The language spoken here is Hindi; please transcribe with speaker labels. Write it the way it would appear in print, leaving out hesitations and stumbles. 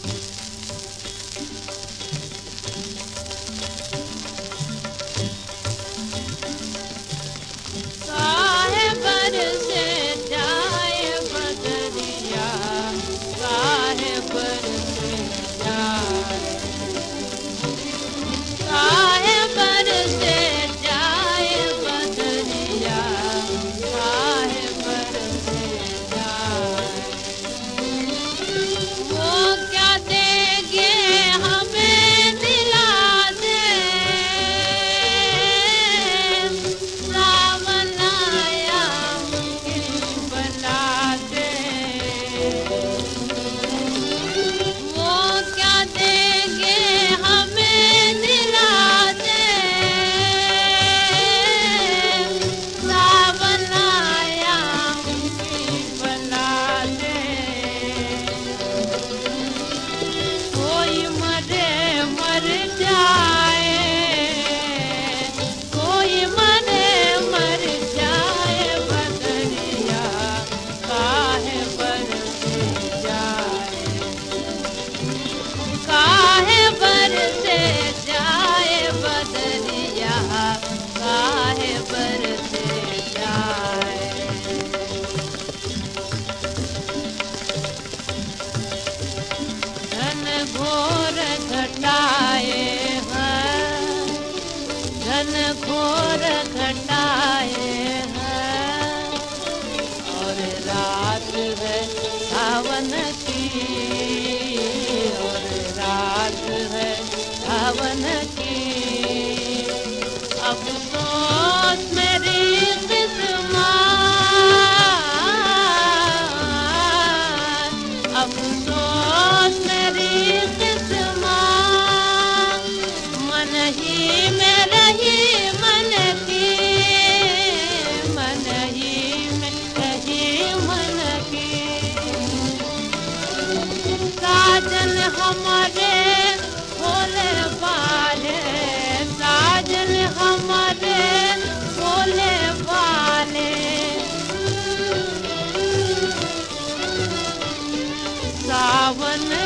Speaker 1: काहे बरसे जाए बदरिया, काहे बरसे जाए, काहे बरसे जाए बदरिया, काहे बरसे जाए। वो क्या देंगे हमें दिला दे, सावन आया मुश्किल बना दे। वो क्या देंगे हमें दिला दे, सावन आया मुश्किल बना दे। कोई मरे मर जाए, कोई मरे मर जाए बदरिया, काहे बरसे जाए, काहे बरसे जाए बदरिया, काहे बरसे जाए। घन घोर घटाए हैं, घन घोर घटाए हैं, और रात है सावन की, और रात है सावन की। अफसोस मेरी किस्मत, अफसोस मेरी किस्मत, मन ही में रही मन की, मन ही में रही मन की। साजन हमारे भोले वाले, साजन हमारे भोले वाले, सावन